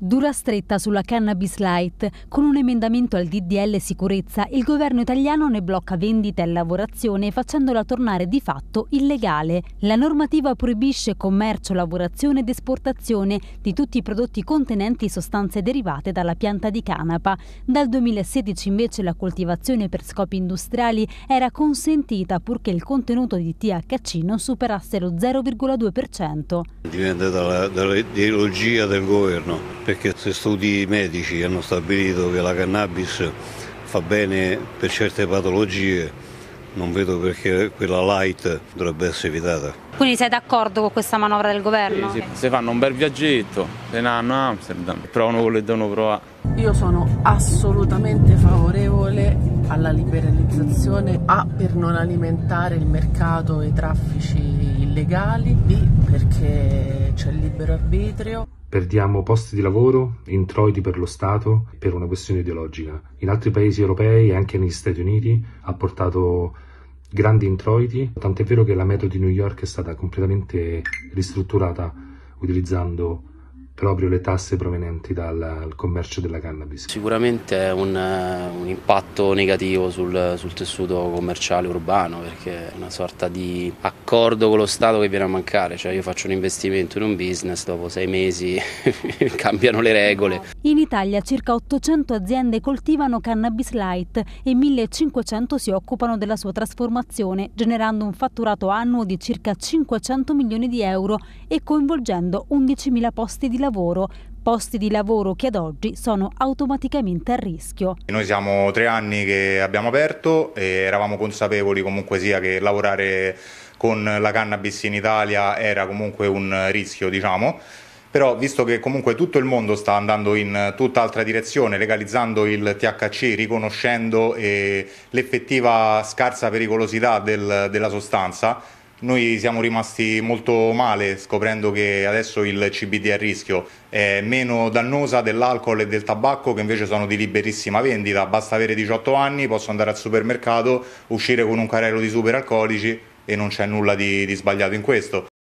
Dura stretta sulla cannabis light. Con un emendamento al DDL sicurezza, il governo italiano ne blocca vendita e lavorazione facendola tornare di fatto illegale. La normativa proibisce commercio, lavorazione ed esportazione di tutti i prodotti contenenti sostanze derivate dalla pianta di canapa. Dal 2016 invece la coltivazione per scopi industriali era consentita purché il contenuto di THC non superasse lo 0,2%. Dipende dall'ideologia del governo, perché se studi medici hanno stabilito che la cannabis fa bene per certe patologie, non vedo perché quella light dovrebbe essere evitata. Quindi sei d'accordo con questa manovra del governo? Sì. Se fanno un bel viaggetto, se ne vanno a Amsterdam, provano quello che devono provare. Io sono assolutamente favorevole alla liberalizzazione, A, per non alimentare il mercato e i traffici illegali, B, perché c'è il libero arbitrio. Perdiamo posti di lavoro, introiti per lo Stato per una questione ideologica. In altri paesi europei e anche negli Stati Uniti ha portato grandi introiti, tant'è vero che la metro di New York è stata completamente ristrutturata utilizzando proprio le tasse provenienti dal commercio della cannabis. Sicuramente è un impatto negativo sul tessuto commerciale urbano, perché è una sorta di accordo con lo Stato che viene a mancare, cioè io faccio un investimento in un business, dopo 6 mesi cambiano le regole. In Italia circa 800 aziende coltivano cannabis light e 1500 si occupano della sua trasformazione, generando un fatturato annuo di circa 500 milioni di euro e coinvolgendo 11.000 posti di lavoro che ad oggi sono automaticamente a rischio. Noi siamo 3 anni che abbiamo aperto e eravamo consapevoli comunque sia che lavorare con la cannabis in Italia era comunque un rischio, diciamo. Però visto che comunque tutto il mondo sta andando in tutt'altra direzione, legalizzando il THC, riconoscendo l'effettiva scarsa pericolosità della sostanza, noi siamo rimasti molto male scoprendo che adesso il CBD è a rischio, è meno dannosa dell'alcol e del tabacco che invece sono di liberissima vendita, basta avere 18 anni, posso andare al supermercato, uscire con un carrello di superalcolici e non c'è nulla di sbagliato in questo.